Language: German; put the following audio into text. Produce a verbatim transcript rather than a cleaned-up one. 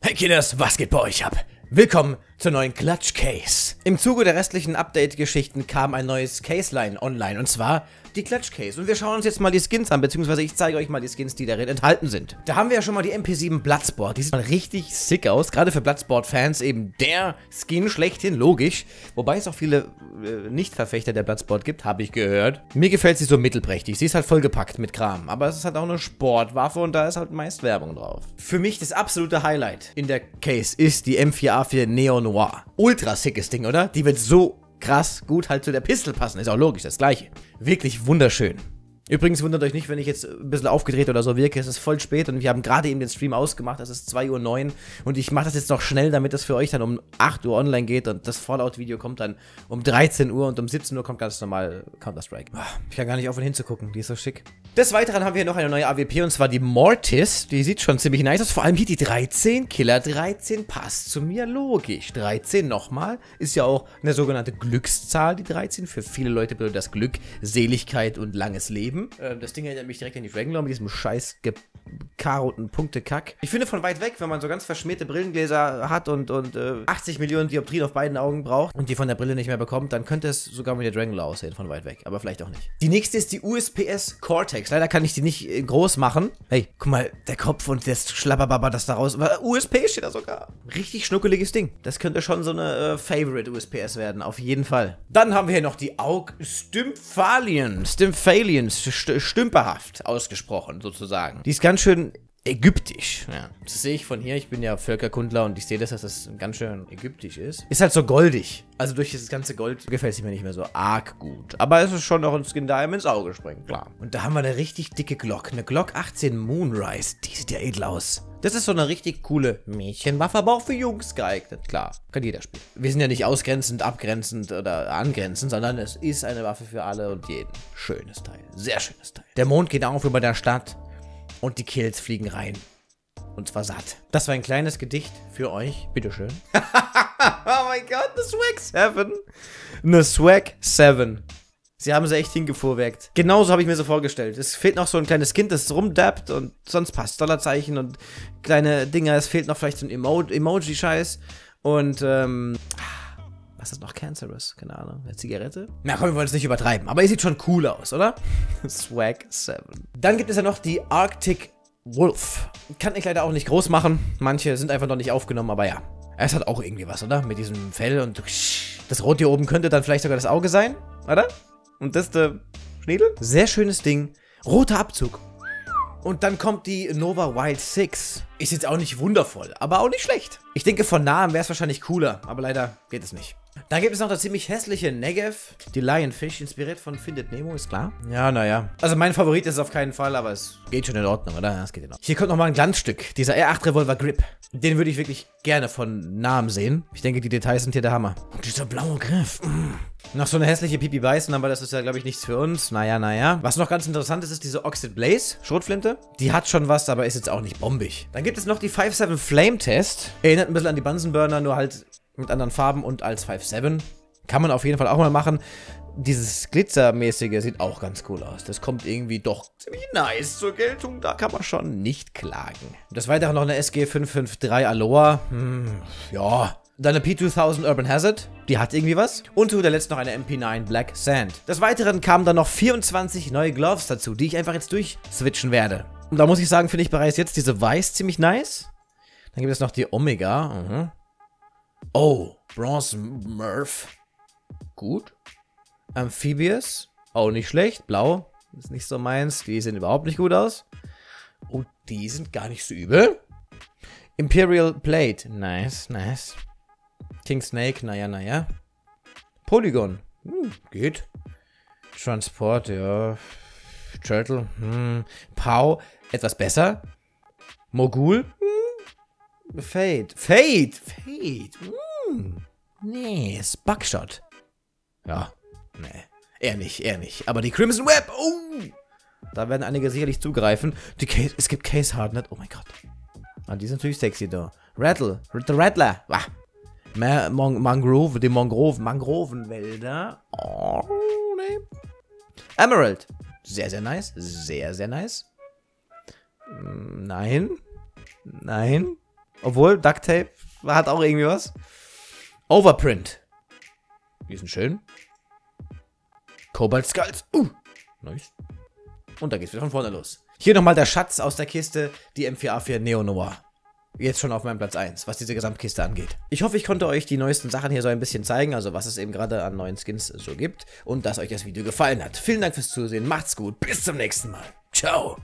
Hey Killers, was geht bei euch ab? Willkommen zur neuen Clutch Case. Im Zuge der restlichen Update-Geschichten kam ein neues Case-Line online, und zwar die Clutch Case. Und wir schauen uns jetzt mal die Skins an, beziehungsweise ich zeige euch mal die Skins, die darin enthalten sind. Da haben wir ja schon mal die M P sieben Bloodsport. Die sieht mal richtig sick aus, gerade für Bloodsport-Fans eben der Skin schlechthin, logisch. Wobei es auch viele äh, Nicht-Verfechter der Bloodsport gibt, habe ich gehört. Mir gefällt sie so mittelprächtig. Sie ist halt vollgepackt mit Kram, aber es ist halt auch eine Sportwaffe und da ist halt meist Werbung drauf. Für mich das absolute Highlight in der Case ist die M vier A vier Neo Noir. Ultra sickes Ding, oder? Die wird so krass gut halt zu der Pistol passen. Ist auch logisch, das gleiche. Wirklich wunderschön. Übrigens wundert euch nicht, wenn ich jetzt ein bisschen aufgedreht oder so wirke. Es ist voll spät und wir haben gerade eben den Stream ausgemacht. Es ist zwei Uhr neun und ich mache das jetzt noch schnell, damit das für euch dann um acht Uhr online geht und das Fallout-Video kommt dann um dreizehn Uhr und um siebzehn Uhr kommt ganz normal Counter-Strike. Ich kann gar nicht aufhören hinzugucken, die ist so schick. Des Weiteren haben wir hier noch eine neue A W P und zwar die Mortis. Die sieht schon ziemlich nice aus, vor allem hier die dreizehn. Killer dreizehn passt zu mir, logisch. dreizehn nochmal, ist ja auch eine sogenannte Glückszahl, die dreizehn. Für viele Leute bedeutet das Glück, Seligkeit und langes Leben. Das Ding erinnert mich direkt an die Dragonlore mit diesem scheiß gekaroten Punktekack. Ich finde von weit weg, wenn man so ganz verschmierte Brillengläser hat und, und äh, achtzig Millionen Dioptrien auf beiden Augen braucht und die von der Brille nicht mehr bekommt, dann könnte es sogar mit der Dragonlore aussehen, von weit weg. Aber vielleicht auch nicht. Die nächste ist die U S P S Cortex. Leider kann ich die nicht äh, groß machen. Hey, guck mal, der Kopf und das Schlabberbabber, das da raus... U S P steht da sogar. Richtig schnuckeliges Ding. Das könnte schon so eine äh, Favorite U S P S werden, auf jeden Fall. Dann haben wir hier noch die Aug Stymphalion. Stymphalion. St stümperhaft ausgesprochen, sozusagen. Die ist ganz schön ägyptisch. Ja, das sehe ich von hier. Ich bin ja Völkerkundler und ich sehe das, dass das ganz schön ägyptisch ist. Ist halt so goldig. Also durch dieses ganze Gold gefällt es mir nicht mehr so arg gut. Aber es ist schon noch ein Skin, der einem ins Auge springt, klar. Und da haben wir eine richtig dicke Glock. Eine Glock achtzehn Moonrise. Die sieht ja edel aus. Das ist so eine richtig coole Mädchenwaffe, aber auch für Jungs geeignet. Klar, kann jeder spielen. Wir sind ja nicht ausgrenzend, abgrenzend oder angrenzend, sondern es ist eine Waffe für alle und jeden. Schönes Teil. Sehr schönes Teil. Der Mond geht auf über der Stadt. Und die Kills fliegen rein. Und zwar satt. Das war ein kleines Gedicht für euch. Bitteschön. Oh mein Gott, eine Swag sieben. Eine Swag sieben. Sie haben sie echt hingefuhrwerkt. Genauso habe ich mir so vorgestellt. Es fehlt noch so ein kleines Kind, das rumdappt und sonst passt Dollarzeichen und kleine Dinger. Es fehlt noch vielleicht so ein Emo Emoji-Scheiß. Und, ähm... was ist noch Cancerous? Keine Ahnung. Eine Zigarette? Na komm, wir wollen es nicht übertreiben. Aber ihr sieht schon cool aus, oder? Swag sieben. Dann gibt es ja noch die Arctic Wolf. Kann ich leider auch nicht groß machen. Manche sind einfach noch nicht aufgenommen, aber ja. Es hat auch irgendwie was, oder? Mit diesem Fell und das Rot hier oben könnte dann vielleicht sogar das Auge sein, oder? Und das der Schniedel? Sehr schönes Ding. Roter Abzug. Und dann kommt die Nova Wild six. Ist jetzt auch nicht wundervoll, aber auch nicht schlecht. Ich denke, von nahem wäre es wahrscheinlich cooler, aber leider geht es nicht. Dann gibt es noch das ziemlich hässliche Negev. Die Lionfish, inspiriert von Findet Nemo, ist klar. Ja, naja. Also mein Favorit ist es auf keinen Fall, aber es geht schon in Ordnung, oder? Ja, es geht in Ordnung. Hier kommt nochmal ein Glanzstück. Dieser R acht Revolver Grip. Den würde ich wirklich gerne von nahem sehen. Ich denke, die Details sind hier der Hammer. Und dieser blaue Griff. Mm. Noch so eine hässliche Pipi Beißen, aber das ist ja, glaube ich, nichts für uns. Naja, naja. Was noch ganz interessant ist, ist diese Oxid Blaze Schrotflinte. Die hat schon was, aber ist jetzt auch nicht bombig. Dann gibt es noch die five seven Flame Test. Erinnert ein bisschen an die Bunsen Burner, nur halt mit anderen Farben und als five seven. Kann man auf jeden Fall auch mal machen. Dieses Glitzermäßige sieht auch ganz cool aus. Das kommt irgendwie doch ziemlich nice zur Geltung. Da kann man schon nicht klagen. Des Weiteren noch eine S G fünf fünf drei Aloha. Hm, ja. Dann eine P zweitausend Urban Hazard. Die hat irgendwie was. Und zu der letzten noch eine M P neun Black Sand. Des Weiteren kamen dann noch vierundzwanzig neue Gloves dazu, die ich einfach jetzt durchswitchen werde. Und da muss ich sagen, finde ich bereits jetzt diese Weiß ziemlich nice. Dann gibt es noch die Omega. Mhm. Oh, Bronze Murph. Gut. Amphibious. Auch nicht schlecht. Blau. Ist nicht so meins. Die sehen überhaupt nicht gut aus. Und die sind gar nicht so übel. Imperial Plate. Nice, nice. King Snake. Naja, naja. Polygon. Hm, geht. Transport, ja. Turtle. Hm. Pow. Etwas besser. Mogul. Hm. Fade. Fade. Fade. Hm. Nee, ist Buckshot. Ja, nee. Eher nicht, eher nicht. Aber die Crimson Web, oh! Da werden einige sicherlich zugreifen. Die Case, es gibt Case Hardnet, oh mein Gott. Ah, die sind natürlich sexy da. Rattle, the Rattler. Ah. Ma Mon Mangrove, die Mangrove, Mangrovenwälder. Oh, nee. Emerald. Sehr, sehr nice. Sehr, sehr nice. Nein. Nein. Obwohl, Duct Tape hat auch irgendwie was. Overprint. Die sind schön. Cobalt Skulls. Uh, nice. Und da geht's wieder von vorne los. Hier nochmal der Schatz aus der Kiste, die M vier A vier Neo Noir. Jetzt schon auf meinem Platz eins, was diese Gesamtkiste angeht. Ich hoffe, ich konnte euch die neuesten Sachen hier so ein bisschen zeigen, also was es eben gerade an neuen Skins so gibt und dass euch das Video gefallen hat. Vielen Dank fürs Zusehen, macht's gut, bis zum nächsten Mal. Ciao.